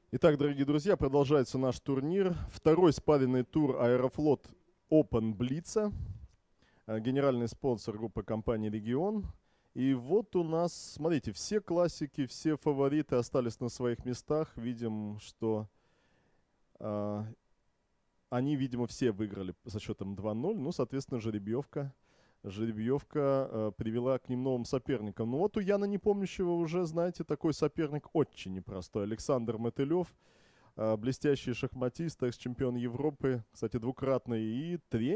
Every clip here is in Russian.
Итак, дорогие друзья, продолжается наш турнир. Второй спаренный тур Аэрофлот Open Блица. Генеральный спонсор группы компании «Регион». И вот у нас, смотрите, все классики, все фавориты остались на своих местах. Видим, что а, они, видимо, все выиграли со счетом 2-0. Ну, соответственно, жеребьевка привела к ним новым соперникам. Ну вот у Яна Непомнящего уже, знаете, такой соперник очень непростой. Александр Мотылев, блестящий шахматист, экс-чемпион Европы, кстати, двукратный, и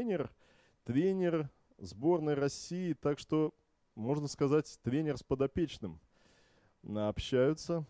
тренер сборной России, так что, можно сказать, тренер с подопечным общаются.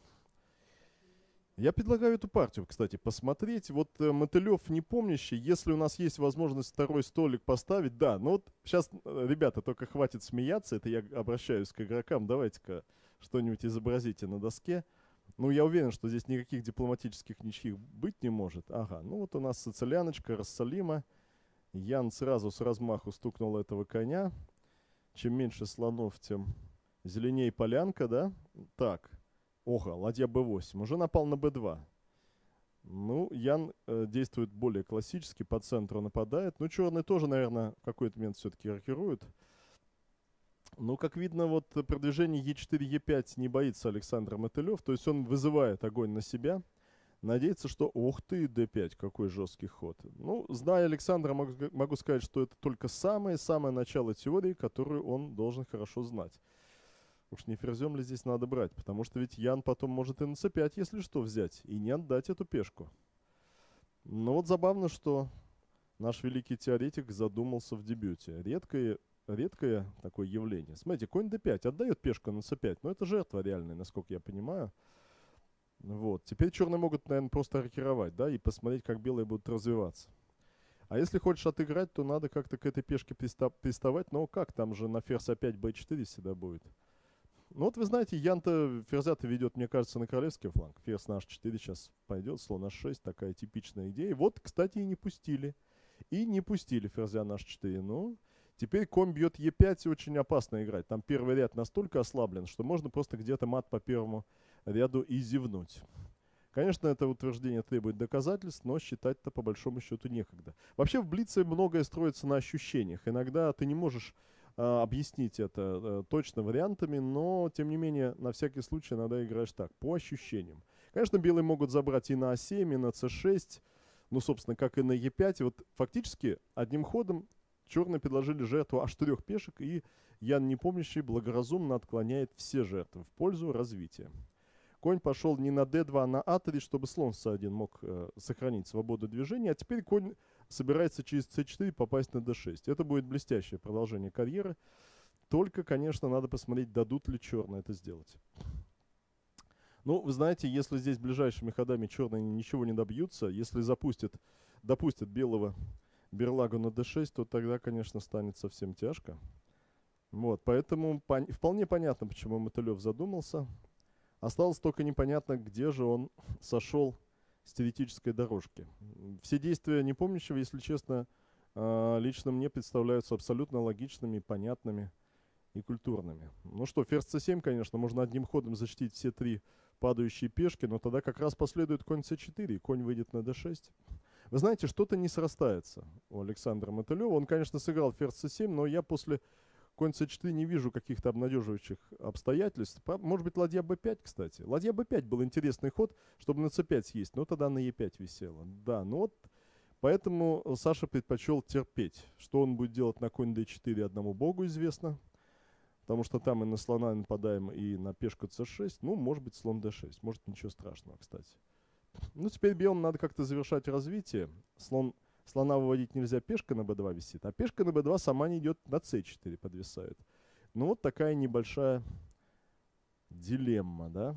Я предлагаю эту партию, кстати, посмотреть. Вот Мотылев непомнящий, если у нас есть возможность второй столик поставить, да, ну вот сейчас, ребята, только хватит смеяться, это я обращаюсь к игрокам, давайте-ка что-нибудь изобразите на доске. Ну, я уверен, что здесь никаких дипломатических ничьих быть не может. Ага, ну вот у нас Социляночка, Рассалима. Ян сразу с размаху стукнул этого коня. Чем меньше слонов, тем зеленее полянка, да? Так, ого, ладья b8. Уже напал на b2. Ну, Ян действует более классически, по центру нападает. Ну, черный тоже, наверное, в какой-то момент все-таки рокирует. Ну, как видно, вот продвижение e4, e5 не боится Александр Мотылев. То есть он вызывает огонь на себя. Надеется, что... Ух ты, d5, какой жесткий ход. Ну, зная Александра, могу сказать, что это только самое-самое начало теории, которую он должен хорошо знать. Уж не ферзем ли здесь надо брать? Потому что ведь Ян потом может и на c5, если что, взять. И не отдать эту пешку. Но вот забавно, что наш великий теоретик задумался в дебюте. Редкое такое явление. Смотрите, конь d5 отдает пешку на c5, но это жертва реальная, насколько я понимаю. Вот. Теперь черные могут, наверное, просто рокировать, да, и посмотреть, как белые будут развиваться. А если хочешь отыграть, то надо как-то к этой пешке приставать. Но как, там же на ферзь опять b4 всегда будет. Ну вот вы знаете, Ян-то ферзя-то ведет, мне кажется, на королевский фланг. Ферзь на h4 сейчас пойдет, слон h6, такая типичная идея. Вот, кстати, и не пустили. И не пустили ферзя на h4. Ну, теперь конь бьет e5, очень опасно играть. Там первый ряд настолько ослаблен, что можно просто где-то мат по первому ряду и зевнуть. Конечно, это утверждение требует доказательств, но считать-то по большому счету некогда. Вообще в Блице многое строится на ощущениях. Иногда ты не можешь объяснить это точно вариантами, но тем не менее на всякий случай иногда играешь так, по ощущениям. Конечно, белые могут забрать и на А7, и на С6, ну, собственно, как и на Е5. И вот фактически одним ходом черные предложили жертву аж 4 пешек, и Ян Непомнящий благоразумно отклоняет все жертвы в пользу развития. Конь пошел не на d2, а на a3, чтобы слон с c1 мог сохранить свободу движения. А теперь конь собирается через c4 попасть на d6. Это будет блестящее продолжение карьеры. Только, конечно, надо посмотреть, дадут ли черные это сделать. Ну, вы знаете, если здесь ближайшими ходами черные ничего не добьются, если допустят белого берлагу на d6, то тогда, конечно, станет совсем тяжко. Вот, поэтому вполне понятно, почему Мотылев задумался. Осталось только непонятно, где же он сошел с теоретической дорожки. Все действия Непомнящего, если честно, лично мне представляются абсолютно логичными, понятными и культурными. Ну что, ферзь c7, конечно, можно одним ходом защитить все три падающие пешки, но тогда как раз последует конь c4, и конь выйдет на d6. Вы знаете, что-то не срастается у Александра Мотылева. Он, конечно, сыграл ферзь c7, но я после конь c4 не вижу каких-то обнадеживающих обстоятельств. Может быть, ладья b5, кстати. Ладья b5 был интересный ход, чтобы на c5 съесть, но тогда на e5 висело. Да, ну вот поэтому Саша предпочел терпеть. Что он будет делать на конь d4, одному богу известно. Потому что там и на слона нападаем, и на пешку c6. Ну, может быть, слон d6. Может, ничего страшного, кстати. Ну, теперь белым надо как-то завершать развитие. Слона выводить нельзя, пешка на b2 висит. А пешка на b2 сама не идет, на c4 подвисает. Ну, вот такая небольшая дилемма, да.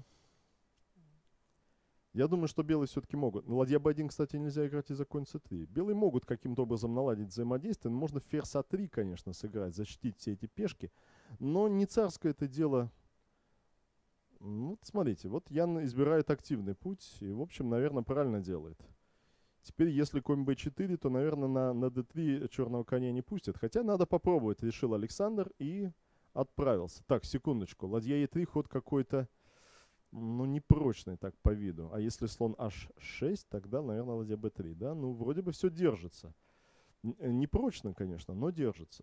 Я думаю, что белые все-таки могут. На ладья b1, кстати, нельзя играть из-за конь c3. Белые могут каким-то образом наладить взаимодействие. Можно ферзь a3, конечно, сыграть, защитить все эти пешки. Но не царское это дело. Ну, смотрите, вот Ян избирает активный путь. И, в общем, наверное, правильно делает. Теперь, если конь b4, то, наверное, на d3 черного коня не пустят. Хотя надо попробовать, решил Александр и отправился. Так, секундочку. Ладья e3, ход какой-то Ну, непрочный так по виду. А если слон h6, тогда, наверное, ладья b3, да? Ну, вроде бы все держится. Непрочно, конечно, но держится.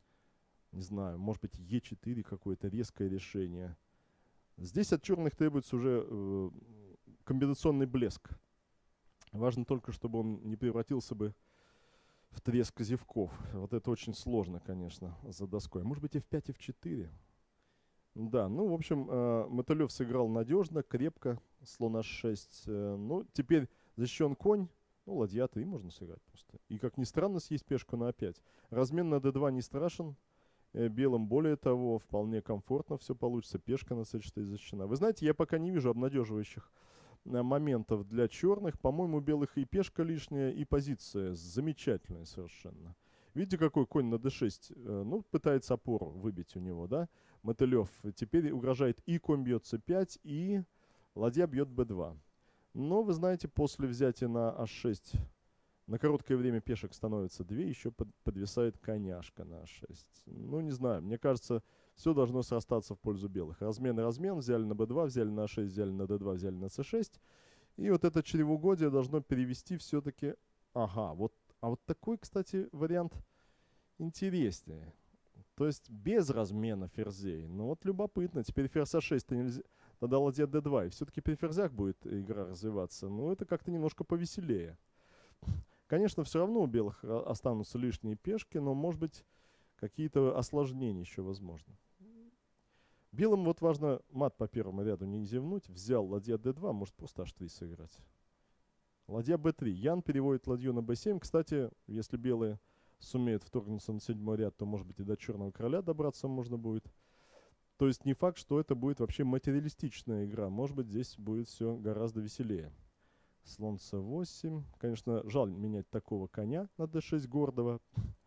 Не знаю, может быть, e4 какое-то резкое решение. Здесь от черных требуется уже комбинационный блеск. Важно только, чтобы он не превратился бы в треск козевков. Вот это очень сложно, конечно, за доской. Может быть, f5, f4? Да, ну, в общем, Мотылев сыграл надежно, крепко, слон h6. Ну, теперь защищен конь, ну, ладья 3 можно сыграть просто. И, как ни странно, съесть пешку на a5. Размен на d2 не страшен. Белым, более того, вполне комфортно все получится. Пешка на c4 защищена. Вы знаете, я пока не вижу обнадеживающих моментов для черных. По-моему, у белых и пешка лишняя, и позиция замечательная совершенно. Видите, какой конь на d6? Ну, пытается опору выбить у него, да? Мотылев теперь угрожает и конь бьет c5, и ладья бьет b2. Но, вы знаете, после взятия на h6 на короткое время пешек становится 2, еще подвисает коняшка на a6. Ну, не знаю, мне кажется, все должно срастаться в пользу белых. Размен, взяли на b2, взяли на a6, взяли на d2, взяли на c6. И вот это чревоугодие должно перевести все-таки... Ага, вот, а вот такой, кстати, вариант интереснее. То есть без размена ферзей. Ну вот любопытно. Теперь ферзь а6 нельзя. Тогда ладья d2. И все-таки при ферзях будет игра развиваться. Но это как-то немножко повеселее. Конечно, все равно у белых останутся лишние пешки, но, может быть, какие-то осложнения еще возможны. Белым вот важно мат по первому ряду не зевнуть. Взял ладья d2, может просто h3 сыграть. Ладья b3. Ян переводит ладью на b7. Кстати, если белые сумеют вторгнуться на седьмой ряд, то, может быть, и до черного короля добраться можно будет. То есть не факт, что это будет вообще материалистичная игра. Может быть, здесь будет все гораздо веселее. Слон c8. Конечно, жаль менять такого коня на d6 гордого.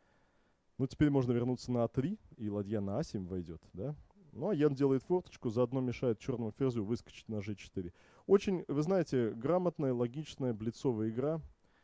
Ну, теперь можно вернуться на a3, и ладья на a7 войдет, да? Ну, а Ян делает форточку, заодно мешает черному ферзю выскочить на g4. Очень, вы знаете, грамотная, логичная, блицовая игра.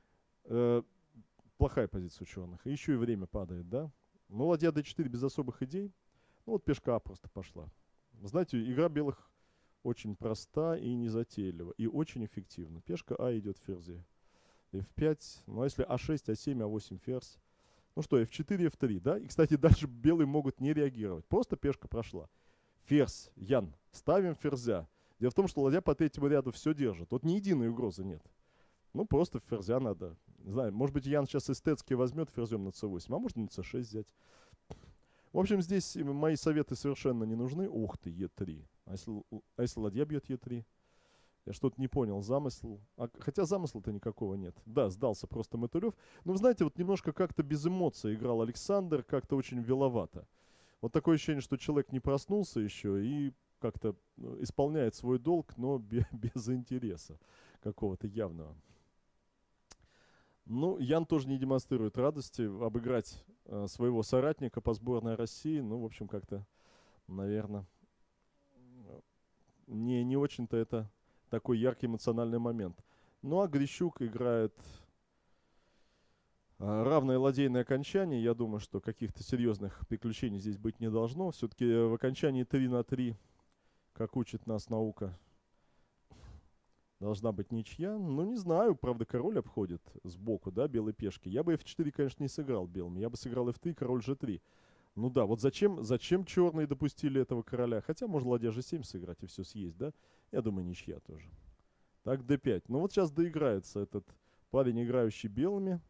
Плохая позиция у черных. И еще и время падает, да? Ну, ладья d4 без особых идей. Ну, вот пешка А просто пошла. Знаете, игра белых очень проста и незатейлива. И очень эффективна. Пешка А идет в ферзе. f5. Ну, а если а6, а7, а8 ферзь? Ну что, f4, f3, да? И, кстати, дальше белые могут не реагировать. Просто пешка прошла. Ферзь, Ян. Ставим ферзя. Дело в том, что ладья по третьему ряду все держит. Вот ни единой угрозы нет. Ну, просто ферзя надо. Не знаю, может быть, Ян сейчас эстетски возьмет ферзем на c8, а можно на c6 взять. В общем, здесь мои советы совершенно не нужны. Ух ты, e3. А если ладья бьет e3? Я что-то не понял. Замысл. Хотя замысла-то никакого нет. Да, сдался просто Мотылев. Но, вы знаете, вот немножко как-то без эмоций играл Александр, как-то очень виловато. Вот такое ощущение, что человек не проснулся еще и как-то исполняет свой долг, но без интереса какого-то явного. Ну, Ян тоже не демонстрирует радости обыграть своего соратника по сборной России. Ну, в общем, как-то, наверное, не очень-то это такой яркий эмоциональный момент. Ну, а Грищук играет равное ладейное окончание. Я думаю, что каких-то серьезных приключений здесь быть не должно. Все-таки в окончании 3-3, как учит нас наука, должна быть ничья. Ну, не знаю, правда, король обходит сбоку, да, белой пешки. Я бы f4, конечно, не сыграл белым. Я бы сыграл f3, король g3. Ну да, вот зачем черные допустили этого короля? Хотя можно ладья g7 сыграть и все съесть, да? Я думаю, ничья тоже. Так, d5. Ну вот сейчас доиграется этот парень, играющий белыми.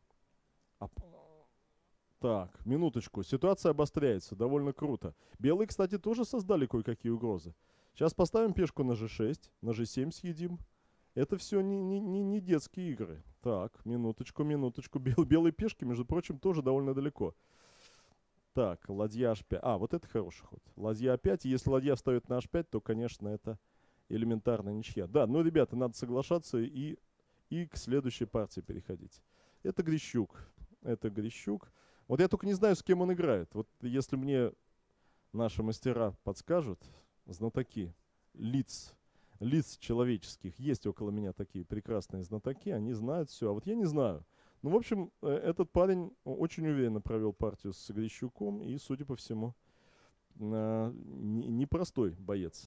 Так, минуточку. Ситуация обостряется. Довольно круто. Белые, кстати, тоже создали кое-какие угрозы. Сейчас поставим пешку на g6, на g7 съедим. Это все не детские игры. Так, минуточку. Белые пешки, между прочим, тоже довольно далеко. Так, ладья h5. Вот это хороший ход. Ладья a5. Если ладья встает на h5, то, конечно, это элементарная ничья. Да, ну, ребята, надо соглашаться и к следующей партии переходить. Это Грищук. Вот я только не знаю, с кем он играет. Вот если мне наши мастера подскажут, знатоки лиц человеческих, есть около меня такие прекрасные знатоки, они знают все, а вот я не знаю. Ну, в общем, этот парень очень уверенно провел партию с Грищуком и, судя по всему, непростой боец.